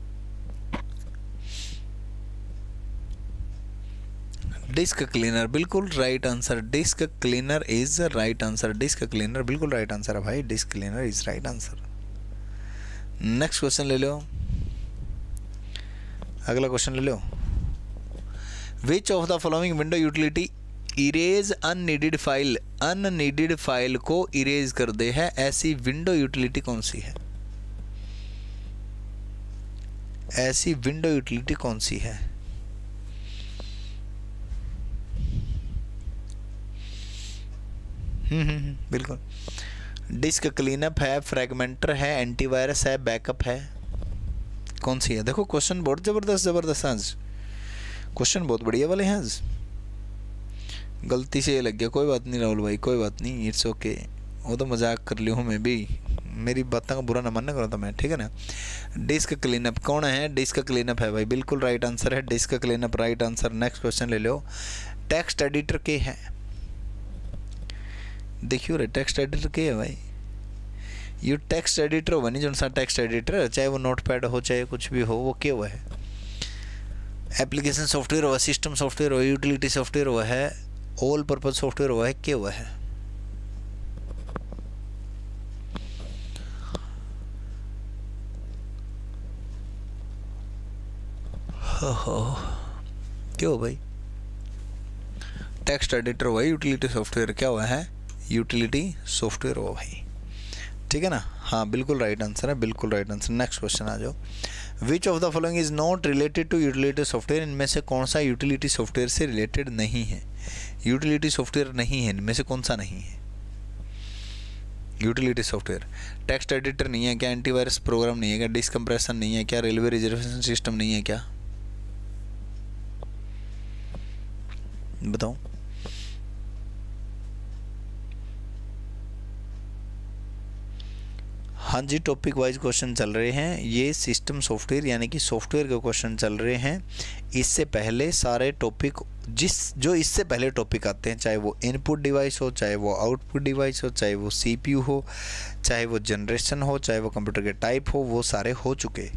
डिस्क क्लीनर बिल्कुल right answer, disk cleaner is right answer, disk cleaner बिल्कुल राइट आंसर है भाई, disk cleaner is right answer. Next question ले लो, अगला क्वेश्चन ले लो। Which of the following window utility erase unneeded file, unneeded file को इरेज कर दे है, ऐसी विंडो यूटिलिटी कौन सी है? ऐसी विंडो यूटिलिटी कौन सी है? हम्म बिल्कुल, डिस्क क्लीनअप है, फ्रैगमेंटर है, एंटीवायरस है, बैकअप है, कौन सी है? देखो क्वेश्चन बहुत ज़बरदस्त ज़बरदस्त आज, क्वेश्चन बहुत बढ़िया वाले हैं आज। गलती से ये लग गया, कोई बात नहीं राहुल भाई, कोई बात नहीं, इट्स ओके, वो तो मजाक कर लिया हूँ मैं भी, मेरी बातों का बुरा न मानना करो तो मैं, ठीक है ना। डिस्क क्लीनअप कौन है? डिस्क क्लीनअप है भाई, बिल्कुल राइट आंसर है, disk cleanup right answer. Next question ले लो। टेक्स्ट एडिटर के है, देखियो रे टेक्स्ट एडिटर के है भाई? ये टेक्स्ट एडिटर हो नहीं, जो सा टेक्स्ट एडिटर चाहे वो नोट पैड हो चाहे कुछ भी हो, वो क्या हुआ है, एप्लीकेशन सॉफ्टवेयर हुआ, सिस्टम सॉफ्टवेयर हुआ, यूटिलिटी सॉफ्टवेयर हुआ है, ऑल पर्पज सॉफ्टवेयर हुआ है, क्या हुआ है? क्या हो भाई, टेक्स्ट एडिटर हुआ, यूटिलिटी सॉफ्टवेयर क्या हुआ है, यूटिलिटी सॉफ्टवेयर हुआ भाई, ठीक है ना। हाँ बिल्कुल राइट आंसर है, बिल्कुल राइट आंसर। नेक्स्ट क्वेश्चन आ जाओ। Which of the following is not related to utility software, इनमें से कौन सा यूटिलिटी सॉफ्टवेयर से रिलेटेड नहीं है? यूटिलिटी सॉफ्टवेयर नहीं है, इनमें से कौन सा नहीं है? यूटिलिटी सॉफ्टवेयर, टेक्स्ट एडिटर नहीं है क्या, एंटीवायरस प्रोग्राम नहीं है क्या, डिस्क कंप्रेशन नहीं है क्या, रेलवे रिजर्वेशन सिस्टम नहीं है क्या, बताओ। हाँ जी, टॉपिक वाइज क्वेश्चन चल रहे हैं, ये सिस्टम सॉफ्टवेयर यानी कि सॉफ्टवेयर के क्वेश्चन चल रहे हैं। इससे पहले सारे टॉपिक जिस जो इससे पहले टॉपिक आते हैं, चाहे वो इनपुट डिवाइस हो, चाहे वो आउटपुट डिवाइस हो, चाहे वो सीपीयू हो, चाहे वो जनरेशन हो, चाहे वो कंप्यूटर के टाइप हो, वो सारे हो चुके।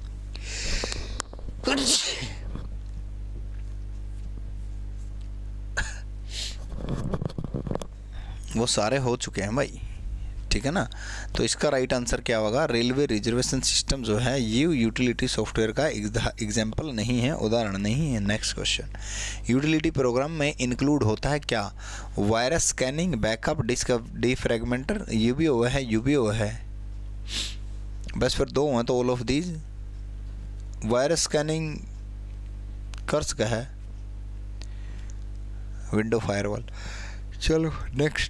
वो सारे हो चुके हैं भाई, ठीक है ना। तो इसका राइट आंसर क्या होगा, रेलवे रिजर्वेशन सिस्टम जो है ये यूटिलिटी सॉफ्टवेयर का एग्जाम्पल नहीं है, उदाहरण नहीं है। नेक्स्ट क्वेश्चन, यूटिलिटी प्रोग्राम में इंक्लूड होता है क्या, virus scanning, backup, disk defragmenter, यू बी ओ है, यू बी ओ है, बस फिर दो हैं तो all of these. Virus scanning कर्स का है, विंडो फायरवॉल। चलो next,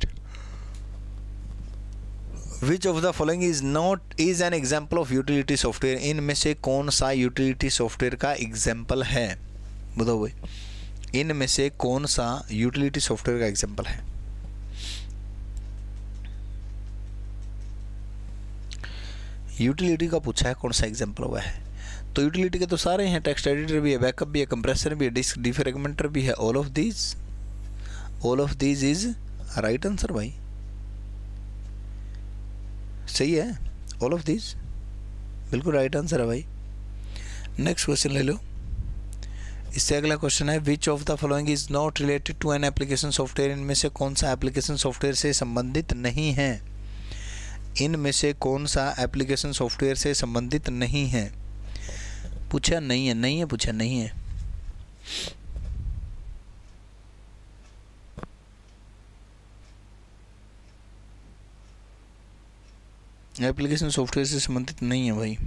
which of the following is not is an example of utility software, इनमें से कौन सा यूटिलिटी सॉफ्टवेयर का एग्जाम्पल है, बताओ भाई, इनमें से कौन सा यूटिलिटी सॉफ्टवेयर का एग्जाम्पल है? यूटिलिटी का पूछा है कौन सा एग्जाम्पल हुआ है, तो यूटिलिटी के तो सारे हैं, टेक्स्ट एडिटर भी है, बैकअप भी है, कंप्रेसर भी है, डिस्क डिफ्रैगमेंटर भी है, all of these, all of these is right answer भाई, सही है, ऑल ऑफ दिस बिल्कुल राइट आंसर है भाई। नेक्स्ट क्वेश्चन ले लो, इससे अगला क्वेश्चन है, which of the following is not related to an application software, इनमें से कौन सा एप्लीकेशन सॉफ्टवेयर से संबंधित नहीं है, इनमें से कौन सा एप्लीकेशन सॉफ्टवेयर से संबंधित नहीं है? पूछा नहीं है, नहीं है, पूछा नहीं है। एप्लीकेशन सॉफ्टवेयर से संबंधित नहीं है भाई।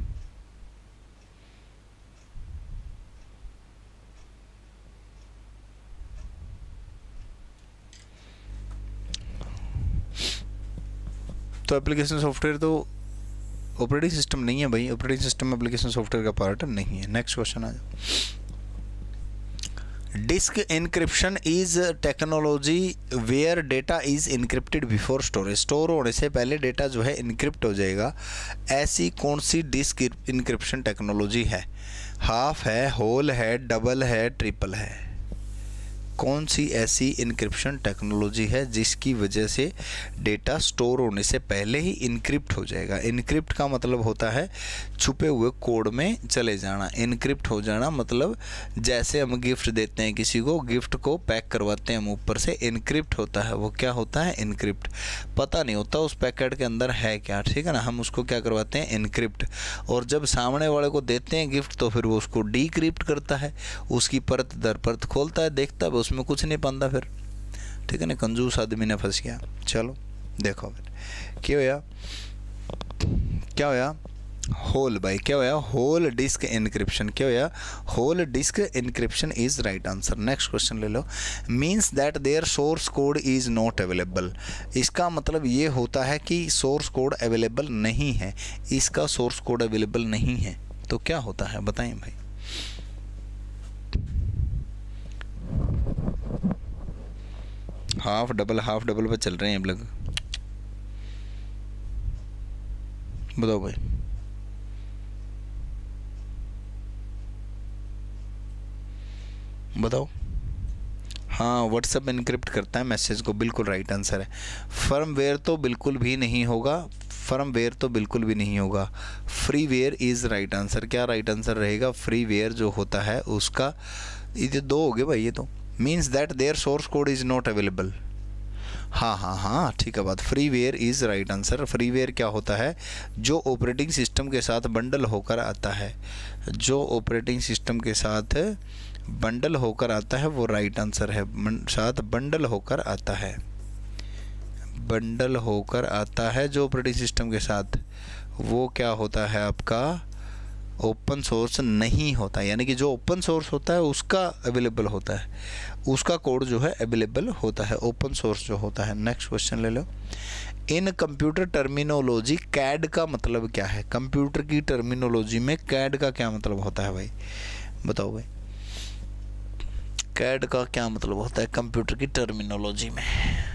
तो एप्लीकेशन सॉफ्टवेयर तो ऑपरेटिंग सिस्टम नहीं है भाई, ऑपरेटिंग सिस्टम एप्लीकेशन सॉफ्टवेयर का पार्ट नहीं है। नेक्स्ट क्वेश्चन आ जाओ। Disk encryption is technology where data is encrypted before storage, store होने से पहले डेटा जो है इनक्रिप्ट हो जाएगा, ऐसी कौन सी डिस्क इनक्रिप्शन टेक्नोलॉजी है? हाफ है, होल है, डबल है, ट्रिपल है? कौन सी ऐसी इनक्रिप्शन टेक्नोलॉजी है जिसकी वजह से डेटा स्टोर होने से पहले ही इनक्रिप्ट हो जाएगा? इनक्रिप्ट का मतलब होता है छुपे हुए कोड में चले जाना, इनक्रिप्ट हो जाना मतलब जैसे हम गिफ्ट देते हैं किसी को, गिफ्ट को पैक करवाते हैं हम ऊपर से, इनक्रिप्ट होता है, वो क्या होता है? इनक्रिप्ट। पता नहीं होता उस पैकेट के अंदर है क्या, ठीक है ना, हम उसको क्या करवाते हैं? इनक्रिप्ट। और जब सामने वाले को देते हैं गिफ्ट तो फिर वो उसको डीक्रिप्ट करता है, उसकी परत दर परत खोलता है, देखता है उसमें कुछ नहीं पाता फिर, ठीक है ना, कंजूस आदमी ने फंस गया। चलो देखो फिर क्या होया, क्या होया? होल भाई, क्या होया? Whole disk encryption. क्या होया? Whole disk encryption is right answer. Next question ले लो। Means that there source code is not available, इसका मतलब ये होता है कि सोर्स कोड अवेलेबल नहीं है, इसका सोर्स कोड अवेलेबल नहीं है, तो क्या होता है बताएं भाई? हाफ डबल हाफ डबल पे चल रहे हैं हम लोग, बताओ भाई। बताओ। हाँ, व्हाट्सएप इनक्रिप्ट करता है मैसेज को, बिल्कुल राइट आंसर है। फर्मवेयर तो बिल्कुल भी नहीं होगा, फर्मवेयर तो बिल्कुल भी नहीं होगा। Freeware is right answer. क्या राइट आंसर रहेगा? फ्रीवेयर जो होता है उसका, ये दो हो गए भाई, ये तो means that there source code is not available. हाँ हाँ हाँ ठीक है बात, freeware is right answer. Freeware क्या होता है? जो ऑपरेटिंग सिस्टम के साथ बंडल होकर आता है, जो ऑपरेटिंग सिस्टम के साथ बंडल होकर आता है वो राइट आंसर है। साथ बंडल होकर आता है, बंडल होकर आता है जो ऑपरेटिंग सिस्टम के साथ, वो क्या होता है आपका? ओपन सोर्स नहीं होता। यानी कि जो ओपन सोर्स होता है उसका अवेलेबल होता है, उसका कोड जो है अवेलेबल होता है, ओपन सोर्स जो होता है। नेक्स्ट क्वेश्चन ले लो। इन कंप्यूटर टर्मिनोलॉजी कैड का मतलब क्या है? कंप्यूटर की टर्मिनोलॉजी में कैड का क्या मतलब होता है भाई? बताओ भाई, कैड का क्या मतलब होता है कंप्यूटर की टर्मिनोलॉजी में?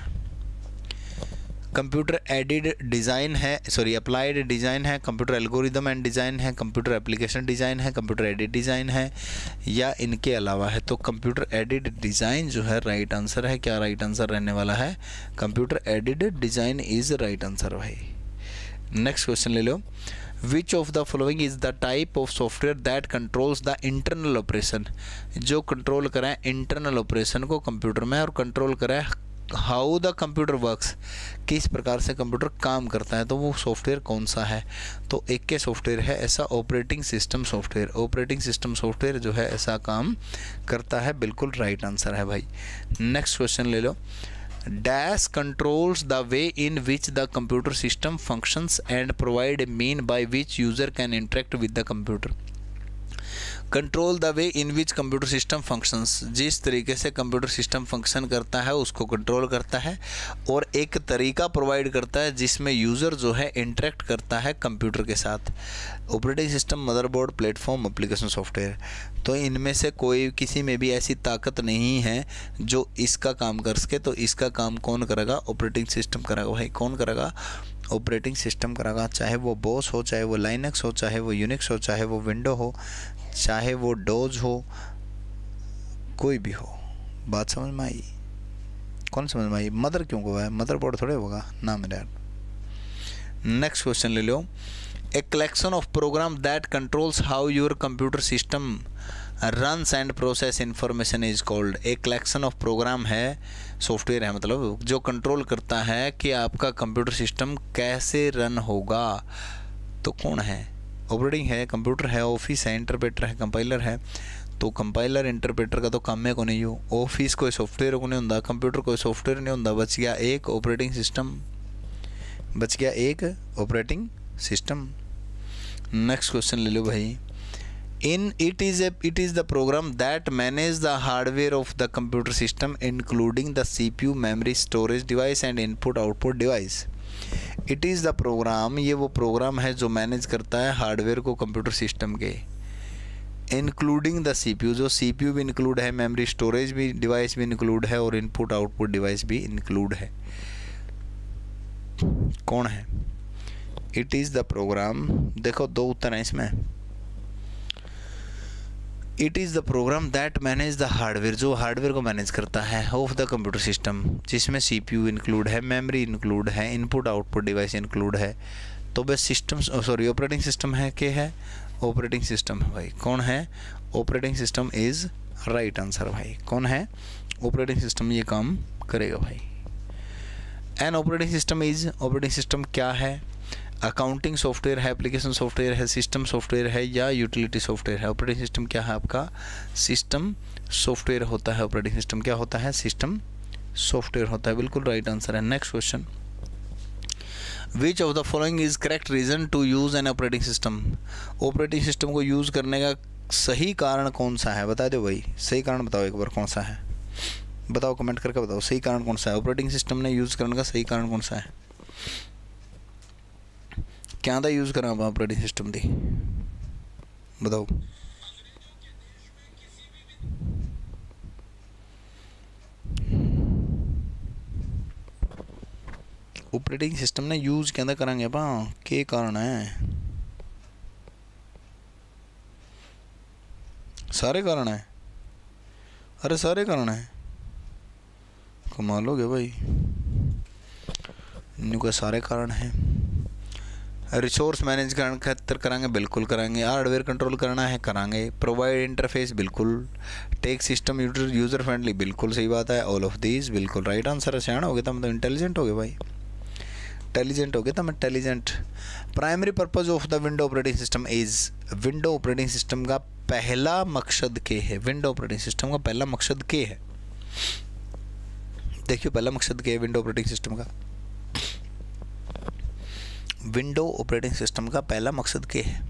कंप्यूटर एडिड डिज़ाइन है, सॉरी अप्लाइड डिज़ाइन है, कंप्यूटर एल्गोरिदम एंड डिज़ाइन है, कंप्यूटर एप्लीकेशन डिज़ाइन है, कंप्यूटर एडिड डिज़ाइन है, या इनके अलावा है? तो कंप्यूटर एडिड डिज़ाइन जो है राइट आंसर है। क्या राइट आंसर रहने वाला है? Computer aided design is right answer भाई। नेक्स्ट क्वेश्चन ले लो। Which of the following is the type of software that controls the internal operation? जो कंट्रोल कराए इंटरनल ऑपरेशन को कंप्यूटर में, और कंट्रोल कराए हाउ द कंप्यूटर वर्क्स, किस प्रकार से कंप्यूटर काम करता है, तो वो सॉफ्टवेयर कौन सा है? तो एक के सॉफ्टवेयर है ऐसा operating system software. Operating system software जो है ऐसा काम करता है, बिल्कुल राइट आंसर है भाई। नेक्स्ट क्वेश्चन ले लो। Dash controls the way in which the computer system functions and provide a mean by which user can interact with the computer. Control the way in which computer system functions, जिस तरीके से computer system function करता है उसको control करता है, और एक तरीका प्रोवाइड करता है जिसमें यूज़र जो है इंटरेक्ट करता है कंप्यूटर के साथ। Operating system, motherboard, platform, application software, तो इनमें से कोई किसी में भी ऐसी ताकत नहीं है जो इसका काम कर सके। तो इसका काम कौन करेगा? ऑपरेटिंग सिस्टम करेगा भाई। कौन करेगा? ऑपरेटिंग सिस्टम करेगा। चाहे वो बोस हो, चाहे वो लाइनक्स हो, चाहे वो यूनिक्स हो, चाहे वो विंडो हो, चाहे वो डोज हो, कोई भी हो। बात समझ में आई? कौन समझ में आई? मदर क्यों हुआ है? मदरबोर्ड थोड़े होगा ना मेरे यार। नेक्स्ट क्वेश्चन ले लो। A collection of program that controls how your computer system runs and process information is called. एक कलेक्शन ऑफ प्रोग्राम है, सॉफ्टवेयर है मतलब, जो कंट्रोल करता है कि आपका कंप्यूटर सिस्टम कैसे रन होगा। तो कौन है? ऑपरेटिंग है, कंप्यूटर है, ऑफिस है, इंटरप्रेटर है, कंपाइलर है। तो कंपाइलर इंटरप्रेटर का तो काम है को नहीं हो। ऑफिस कोई सॉफ्टवेयर को नहीं होता, कंप्यूटर कोई सॉफ्टवेयर नहीं होता। बच गया एक ऑपरेटिंग सिस्टम, बच गया एक ऑपरेटिंग सिस्टम। नेक्स्ट क्वेश्चन ले लो भाई। In it is a it is the program that manage the hardware of the computer system including the C P U, memory, storage device and input output device. It is the program, ये वो programme है जो manage करता है hardware को computer system के, including the C P U, जो C P U भी इंक्लूड है, मेमोरी, स्टोरेज भी डिवाइस भी इंक्लूड है, और इनपुट आउटपुट डिवाइस भी इंक्लूड है। कौन है? It is the program. देखो दो उत्तर हैं इसमें। It is the program that manage the hardware, जो हार्डवेयर को मैनेज करता है ऑफ द कंप्यूटर सिस्टम, जिसमें सीपीयू इंक्लूड है, मेमोरी इंक्लूड है, इनपुट आउटपुट डिवाइस इंक्लूड है। तो बस सिस्टम, सॉरी ऑपरेटिंग सिस्टम है के है? ऑपरेटिंग सिस्टम है भाई। कौन है? Operating system is right answer भाई। कौन है? ऑपरेटिंग सिस्टम ये काम करेगा भाई। An operating system is, operating system क्या है? अकाउंटिंग सॉफ्टवेयर है, एप्लीकेशन सॉफ्टवेयर है, सिस्टम सॉफ्टवेयर है, या यूटिलिटी सॉफ्टवेयर है? ऑपरेटिंग सिस्टम क्या है आपका? सिस्टम सॉफ्टवेयर होता है। ऑपरेटिंग सिस्टम क्या होता है? सिस्टम सॉफ्टवेयर होता है, बिल्कुल राइट आंसर है। Next question. Which of the following is correct reason to use an operating system? Operating system को यूज़ करने का सही कारण कौन सा है? बता दो भाई, सही कारण बताओ एक बार, कौन सा है? बताओ, कमेंट करके बताओ सही कारण कौन सा है। ऑपरेटिंग सिस्टम ने यूज़ करने का सही कारण कौन सा है? क्या था यूज़ करा ऑपरेटिंग सिस्टम दी? बताओ। ऑपरेटिंग सिस्टम ने यूज़ कहता करांगे पा के कारण है? सारे कारण है। अरे सारे कारण है, कमाल हो गया भाई। इनका सारे कारण हैं। रिसोर्स मैनेज करने खातर करांगे, बिल्कुल करांगे। हार्डवेयर कंट्रोल करना है, करांगे। प्रोवाइड इंटरफेस, बिल्कुल। टेक सिस्टम यूजर फ्रेंडली, बिल्कुल सही बात है। ऑल ऑफ दीज बिल्कुल राइट आंसर है। सियाना हो गया तो मतलब इंटेलिजेंट हो गए भाई, इंटेलिजेंट हो गया तो मैं intelligent. Primary purpose of the window operating system is, window operating system का पहला मकसद क्या है? विंडो ऑपरेटिंग सिस्टम का पहला मकसद क्या है? देखियो पहला मकसद क्या है विंडो ऑपरेटिंग सिस्टम का? विंडो ऑपरेटिंग सिस्टम का पहला मकसद क्या है?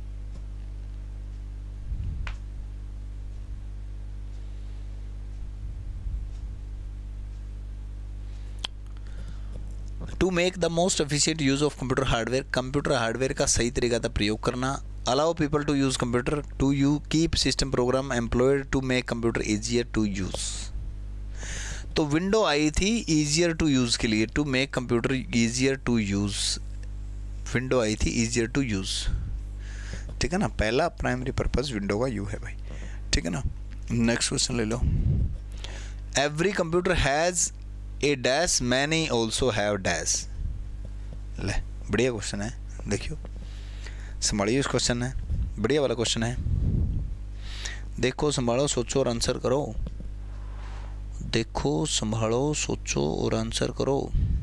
To make the most efficient use of computer hardware, computer hardware का सही तरीका था प्रयोग करना। Allow people to use computer, to you keep system program employed to make computer easier to use. तो विंडो आई थी इजियर टू यूज के लिए, to make computer easier to use. Window आई थी इजियर टू यूज, ठीक है ना। पहला प्राइमरी पर्पस विंडो का यू है भाई, ठीक है ना। नेक्स्ट क्वेश्चन ले लो। Every computer has a dash, many also have dash. ले बढ़िया क्वेश्चन है, देखियो संभालिए इस क्वेश्चन है, बढ़िया वाला क्वेश्चन है। देखो संभालो, सोचो और आंसर करो। देखो संभालो, सोचो और आंसर करो।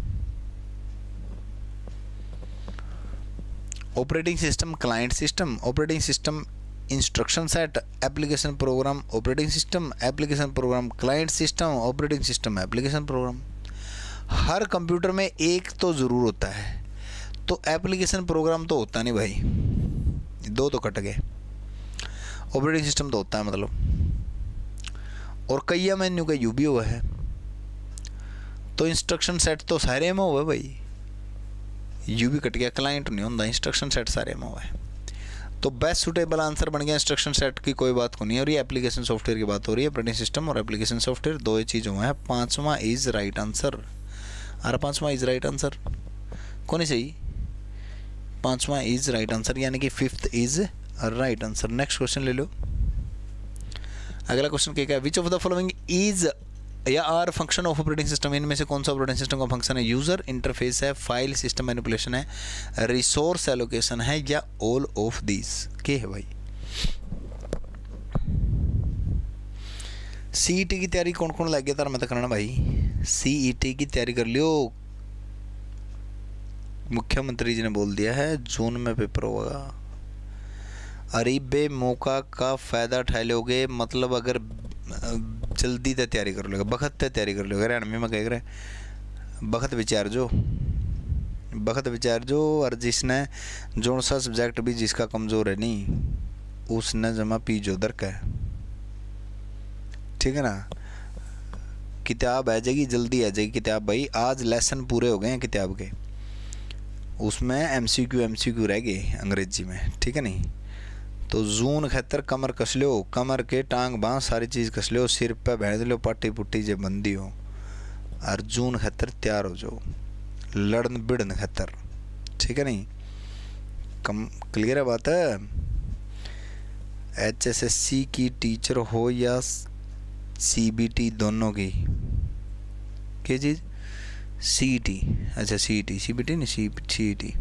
Operating system, client system, operating system instruction set, application program, operating system, application program, client system, operating system, application program. हर कंप्यूटर में एक तो ज़रूर होता है, तो एप्लीकेशन प्रोग्राम तो होता नहीं भाई, दो तो कट गए। ऑपरेटिंग सिस्टम तो होता है मतलब, और कई मेन्यू का यू भी हुआ है, तो इंस्ट्रक्शन सेट तो सारे में हुआ है भाई, यू भी कट गया। क्लाइंट नहीं होता, इंस्ट्रक्शन सेट सारे में हुआ है। तो बेस्ट सुटेबल आंसर बन गया इंस्ट्रक्शन सेट की, कोई बात को नहीं। और ये एप्लीकेशन सॉफ्टवेयर की बात हो रही है, ऑपरेटिंग सिस्टम और एप्लीकेशन सॉफ्टवेयर दो ही चीज़ हुआ है। पांचवा इज राइट आंसर, अरे पांचवा इज राइट आंसर कौन ही सही? पांचवा इज राइट आंसर, यानी कि fifth is right answer. Next question ले लो। अगला क्वेश्चन क्या है? Which of the following is या are function of operating system, इनमें से कौन सा ऑपरेटिंग सिस्टम का फंक्शन है? यूजर इंटरफेस है, फाइल सिस्टम मैनिपुलेशन है, रिसोर्स एलोकेशन है, या ऑल ऑफ दीज के है भाई? सीईटी की तैयारी कौन कौन लग गया तार मत करना भाई? सीईटी की तैयारी कर लियो, मुख्यमंत्री जी ने बोल दिया है जून में पेपर होगा। अरे बे मौका का फ़ायदा उठा लोगे, मतलब अगर जल्दी ते तैयारी कर लोगे, बखत ते तैयारी कर लोगे। हरियाणवी में कह रहे बखत विचार जो, बखत विचार जो। और जिसने जो सा सब्जेक्ट भी जिसका कमज़ोर है नहीं, उसने जमा पी जो दर है, ठीक है ना। किताब आ जाएगी, जल्दी आ जाएगी किताब भाई। आज लेसन पूरे हो गए हैं किताब के, उसमें एमसीक्यू एमसीक्यू रह गए अंग्रेजी में, ठीक है नहीं। तो जून खतर कमर कस लो, कमर के टांग बाँ सारी चीज़ कस लो, सिर पे भेज लो पट्टी पुट्टी जब बंदी हो, और जून खतर तैयार हो जाओ लड़न बिड़न खतर, ठीक है नहीं। कम क्लियर है बात है। एचएसएससी की टीचर हो या सीबीटी, दोनों की क्या चीज़? सीईटी, अच्छा सीईटी, सीबीटी नहीं, सी सीईटी।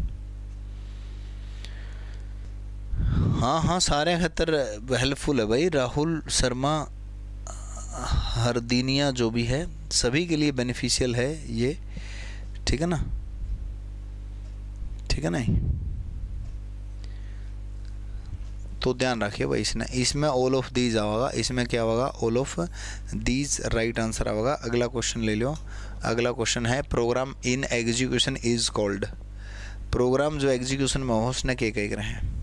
हाँ हाँ सारे खतर हेल्पफुल है भाई। राहुल शर्मा, हरदीनिया जो भी है, सभी के लिए बेनिफिशियल है ये, ठीक है ना, ठीक है नहीं। तो ध्यान रखिए भाई, इसने इसमें ऑल ऑफ दीज आएगा, इसमें क्या होगा? All of these right answer आएगा। अगला क्वेश्चन ले लो। अगला क्वेश्चन है program in execution is called, program जो एग्जीक्यूशन में हो उसने क्या कह रहे हैं?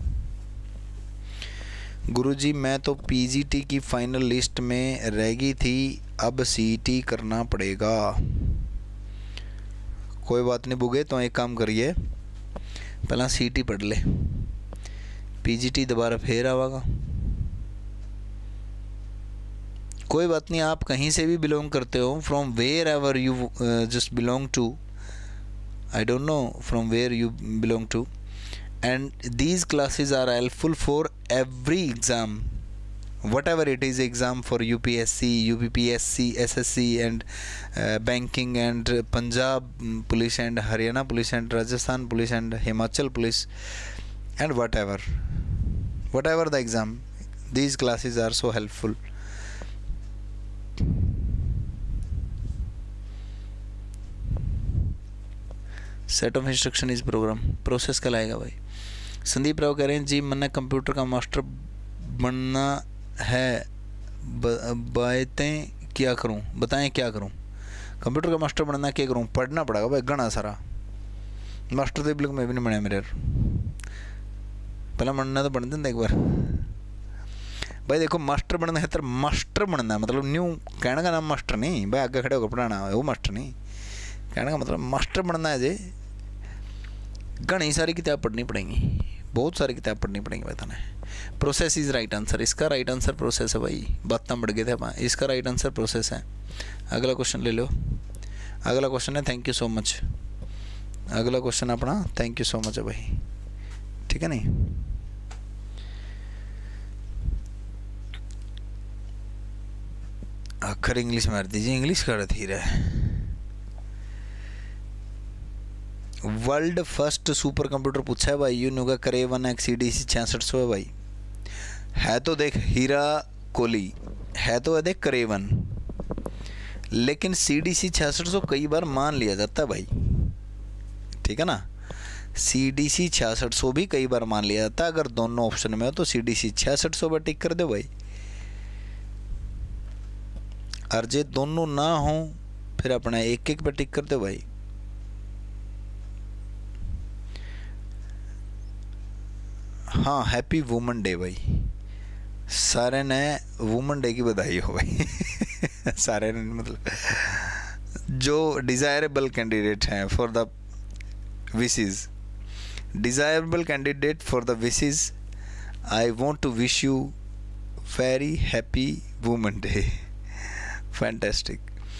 गुरुजी मैं तो पीजीटी की फाइनल लिस्ट में रह गई थी, अब सीईटी करना पड़ेगा। कोई बात नहीं बुगे, तो एक काम करिए, पहला सीईटी पढ़ ले, पीजीटी दोबारा फिर आवागा। कोई बात नहीं, आप कहीं से भी बिलोंग करते हो, from wherever you just belong to, I don't know from where you belong to, and these classes are helpful for every exam, whatever it is, exam for U P S C, U P P S C, S S C and uh, banking and Punjab police and Haryana police and Rajasthan police and Himachal police and whatever whatever the exam, these classes are so helpful. Set of instruction is program, process कल आएगा भाई। संदीप राव कह रहे हैं जी मैंने computer का master बनना है, बातें क्या करूं, बताएं क्या करूं। कंप्यूटर का मास्टर बनना क्या करूं, पढ़ना पड़ेगा भाई घना सारा। मास्टर तो बिल्कुल मैं भी नहीं बनया मेरे, पहले बनना तो बन देंगे एक बार भाई। देखो मास्टर बनना है तो मास्टर बनना मतलब न्यू, कहने का नाम मास्टर नहीं भाई, आगे खड़े होकर पढ़ाना है वो मास्टर नहीं, कहने का मतलब मास्टर बनना है जी। घनी सारी किताब पढ़नी पड़ेंगी, बहुत सारी किताब पढ़नी पड़ेंगी भाई थाने। प्रोसेस इज़ राइट आंसर, इसका राइट आंसर प्रोसेस है भाई, बातें बढ़ गए थे अपना, इसका राइट आंसर प्रोसेस है। अगला क्वेश्चन ले लो, अगला क्वेश्चन है थैंक यू सो मच, अगला क्वेश्चन अपना थैंक यू सो मच है भाई, ठीक है नहीं। अखर इंग्लिश मार दीजिए, इंग्लिश कर थी रहे। वर्ल्ड फर्स्ट सुपर कंप्यूटर पूछा है भाई, यूनोगा करे one X C D C छियासठ सौ है भाई, है तो देख हीरा कोली, है तो है देख करेवन, लेकिन सी डी सी छियासठ सौ कई बार मान लिया जाता है भाई, ठीक है ना। सी डी सी छियासठ सौ भी कई बार मान लिया जाता है, अगर दोनों ऑप्शन में हो तो सी डी सी छियासठ सौ पर टिक कर दो भाई, और जे दोनों ना हो फिर अपना एक एक पर टिक कर दो भाई। हाँ हैप्पी वुमेन डे भाई, सारे ने वुमेन डे की बधाई हो भाई सारे ने मतलब जो डिज़ायरेबल कैंडिडेट हैं for the wishes, desirable candidate for the wishes, I want to wish you very happy women day. Fantastic,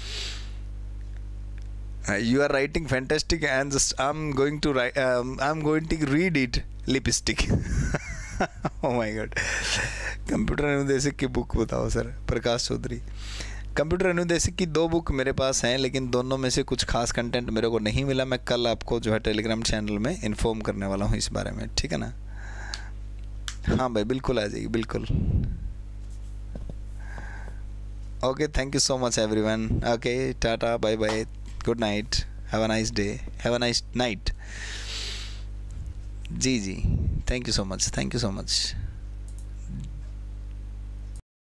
you are writing fantastic and just I'm going to write um, I'm going to read it lipstick oh my god। Computer अनुदेशक की book बताओ sir, Prakash Chaudhary. Computer अनुदेशक की दो book मेरे पास हैं, लेकिन दोनों में से कुछ खास कंटेंट मेरे को नहीं मिला, मैं कल आपको जो है टेलीग्राम चैनल में इन्फॉर्म करने वाला हूँ इस बारे में, ठीक है ना। हाँ भाई बिल्कुल आ जाएगी, बिल्कुल। Okay thank you so much everyone, okay tata bye bye, good night, have a nice day, have a nice night. जी जी thank you so much, thank you so much.